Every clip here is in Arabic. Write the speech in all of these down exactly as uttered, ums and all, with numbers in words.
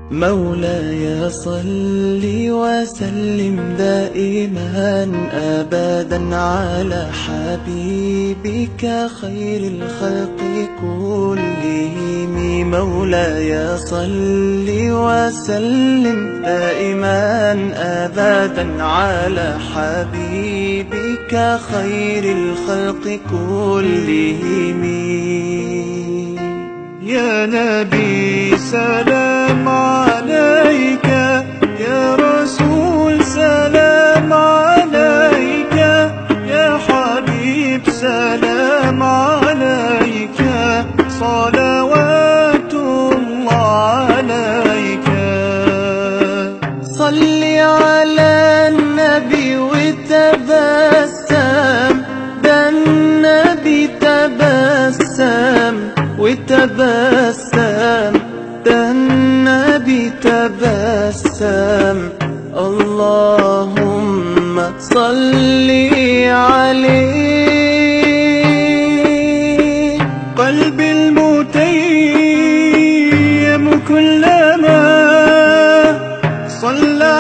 مولاي صل وسلم دائما أبدا على حبيبك خير الخلق كلهم. مولاي صل وسلم دائما أبدا على حبيبك خير الخلق كلهم. يا نبي سلام عليك، يا رسول سلام عليك، يا حبيب سلام عليك، صلوات الله عليك. صل على النبي وتبسم، ده النبي تبسم وتبسم، ده النبي تبسم. اللهم صل عليه. قلبي المتيم كلما صلى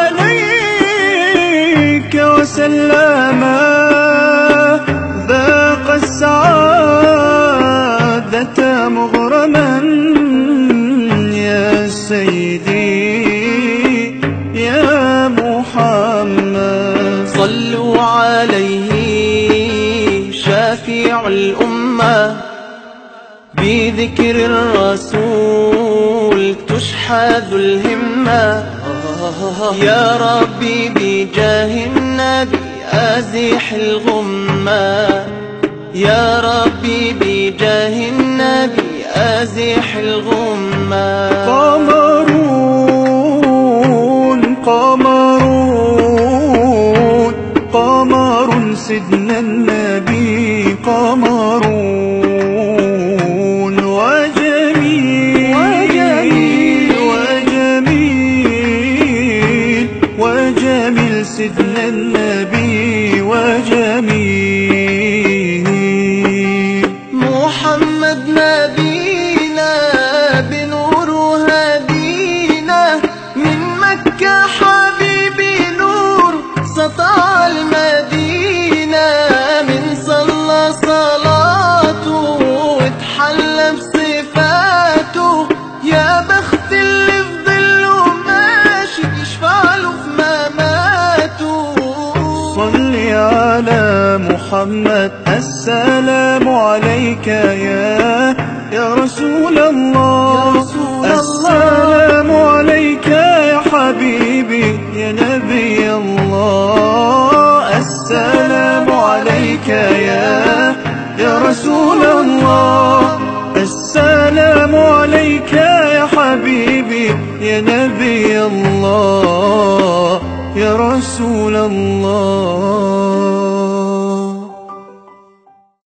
عليك وسلم ذاق السعادة مغرما. يا سيدي يا محمد صلوا عليه شافع الأمة، بذكر الرسول تشحذ الهمة. يا ربي بجاه النبي أزح الغمة، يا ربي بجاه النبي أزح الغمة. قمرون قمرون قمر سيدنا النبي قمرون، وجميل وجميل وجميل وجميل سيدنا النبي وجميل. محمد نبينا بنور هدينا، من مكة حبيبي نور سطع المدينة. من صلى صلاته واتحلى بصفاته، يا بخت اللي في ظله ماشي يشفعله في مماته. صل على محمد السلام عليك يا يا رسول الله، يا رسول السلام عليك يا حبيبي يا نبي الله. السلام عليك يا يا رسول الله، السلام عليك يا حبيبي يا نبي الله يا رسول الله.